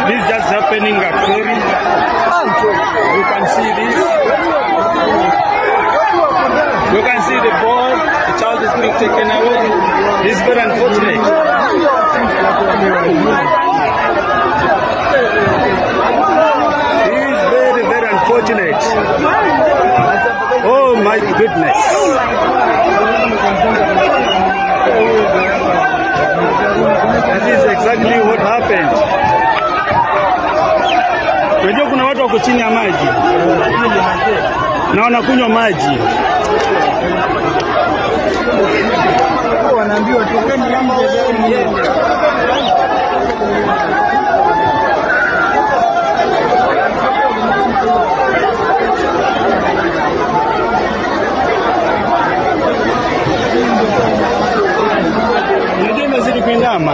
This is just happening at Ferry. You can see this. You can see the boy, the child is being taken away. This is very unfortunate. This is very, very unfortunate. Oh my goodness. That is exactly what happened. Unajua kuna watu wako chini ya maji na wanakunywa maji. Wanaambiwa tokeni nje. Unajua imezidi kuindama.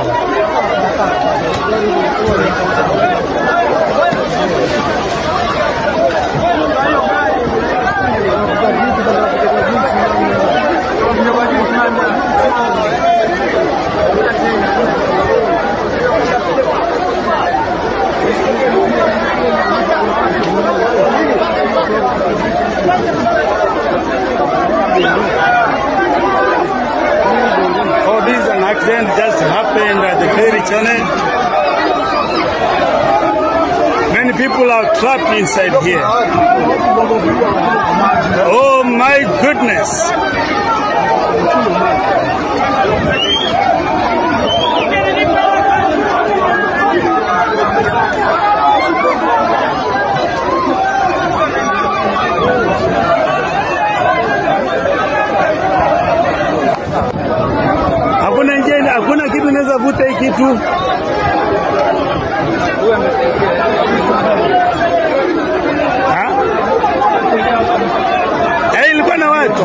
Oh, this is an accident just happened at the ferry channel. Many people are trapped inside here. Oh my goodness. Hakuna kitu inaweza vuta hii kitu. Ilikuwa na watu.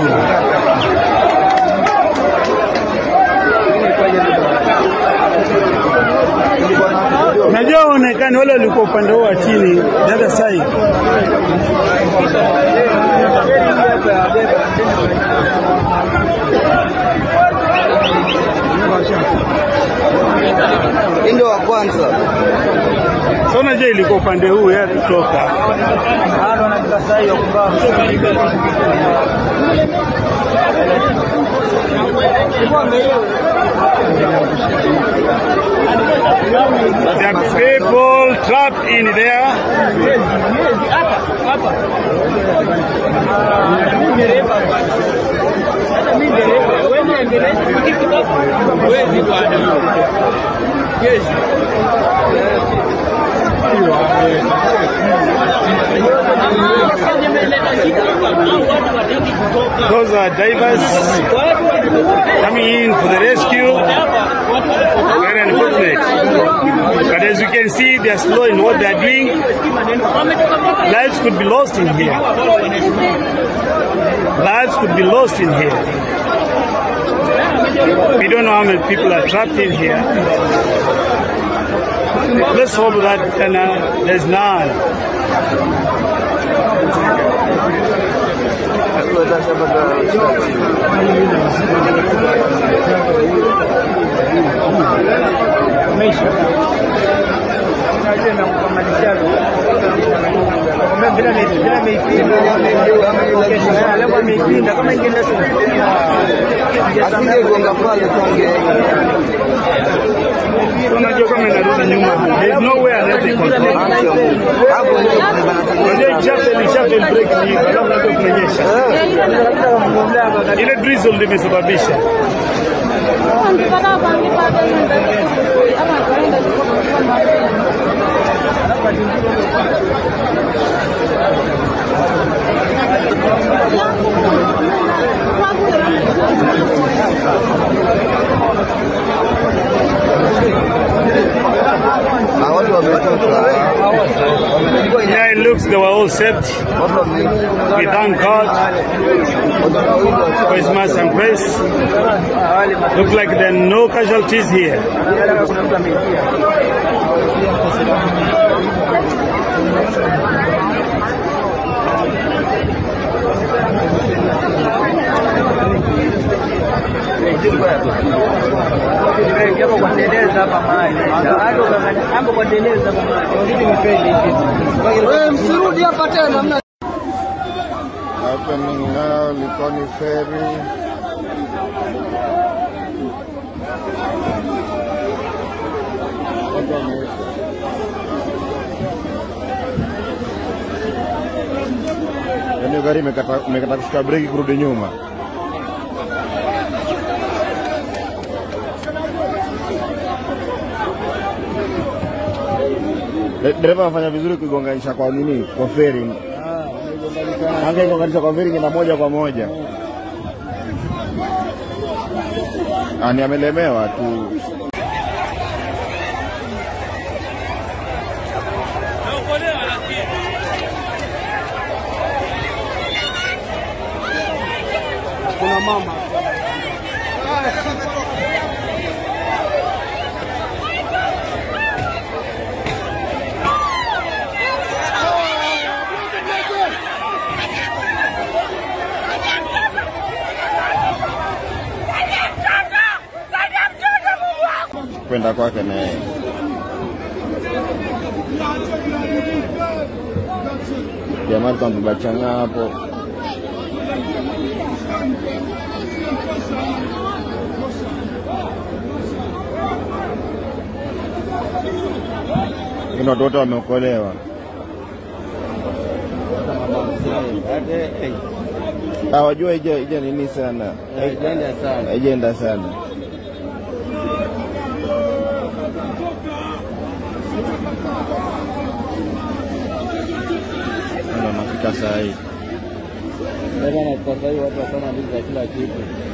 Najua onekane wale walikuwa upande huo wa chini, the other side. Ndio wa kwanza. So unajua ilikuwa upande huu ya kutoka. Hano na kasa hiyo kubwa. There are people trapped in there. Those are divers coming in for the rescue. Very unfortunate. But as you can see, they are slow in what they are doing. Lives could be lost in here. Lives could be lost in here. We don't know how many people are trapped in here. Let's hope that there's none. There's nowhere unless they continue. Ile drizzle limesababisha. Yeah, it looks they were all saved. We thank God for His mercy and grace. Looks like there are no casualties here. mambo kwa dereva bwana. Inabidi nipende hivi. Wewe msirudi hapa tena mna. Happening now, Likoni Ferry. Yaani gari imekata kushika breki kurudi nyuma. Dereva afanya vizuri kugonganisha kwa nini? Kwa feri. Angegonganisha kwa feri ngina moja kwa moja. Ani amelemewa tu. Kuna mama. Kwenda kwake na yeye. Jamaa tunabachana hapo. Kuna watoto wameokolewa. Hawajua ije nini sana. Haijenda sana. Ndio nafika saa hii. Ndio na sasa hivi watu wanasema ndizo kila kitu.